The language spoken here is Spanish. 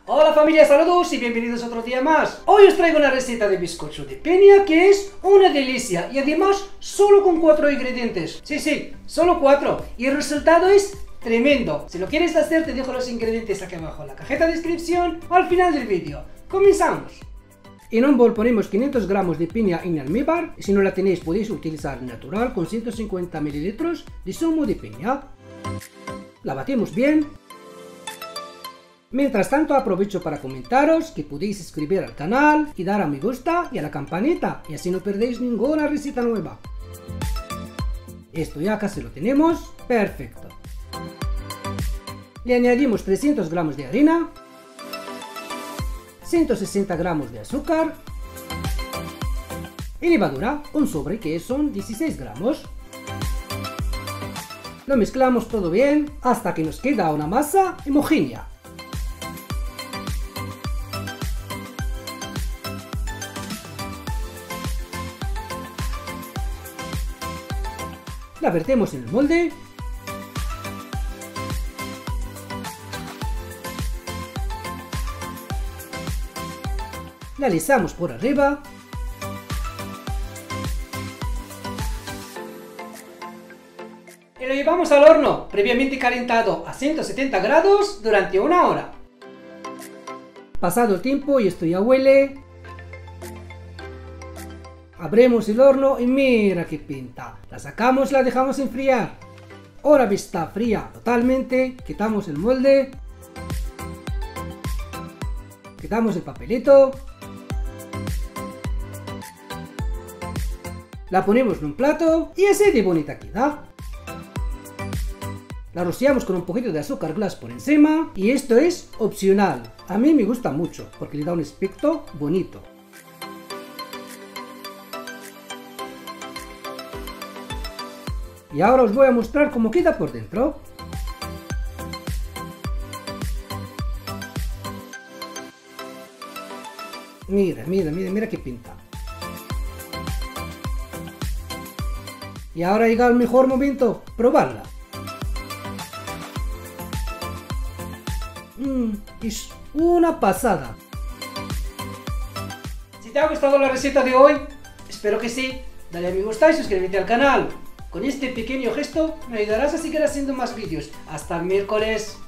Hola familia, saludos y bienvenidos otro día más. Hoy os traigo una receta de bizcocho de piña que es una delicia y además solo con 4 ingredientes. Sí, solo 4 y el resultado es tremendo. Si lo quieres hacer te dejo los ingredientes aquí abajo en la cajeta de descripción o al final del vídeo. Comenzamos. En un bol ponemos 500 gramos de piña en almíbar y si no la tenéis podéis utilizar natural con 150 mililitros de zumo de piña. La batimos bien. Mientras tanto aprovecho para comentaros que podéis suscribir al canal y dar a me gusta y a la campanita y así no perdéis ninguna receta nueva. Esto ya casi lo tenemos, perfecto. Le añadimos 300 gramos de harina, 160 gramos de azúcar y levadura, un sobre que son 16 gramos. Lo mezclamos todo bien hasta que nos queda una masa homogénea. La vertemos en el molde. La alisamos por arriba. Y lo llevamos al horno, previamente calentado a 170 grados durante 1 hora. Pasado el tiempo y esto ya huele. Abrimos el horno y mira qué pinta. La sacamos y la dejamos enfriar. Ahora que está fría totalmente, quitamos el molde. Quitamos el papelito. La ponemos en un plato y así de bonita queda. La rociamos con un poquito de azúcar glass por encima y esto es opcional. A mí me gusta mucho porque le da un aspecto bonito. Y ahora os voy a mostrar cómo queda por dentro. Mira qué pinta. Y ahora llega el mejor momento, probarla. Es una pasada. Si te ha gustado la receta de hoy, espero que sí, dale a me gusta y suscríbete al canal. Con este pequeño gesto me ayudarás a seguir haciendo más vídeos. Hasta el miércoles.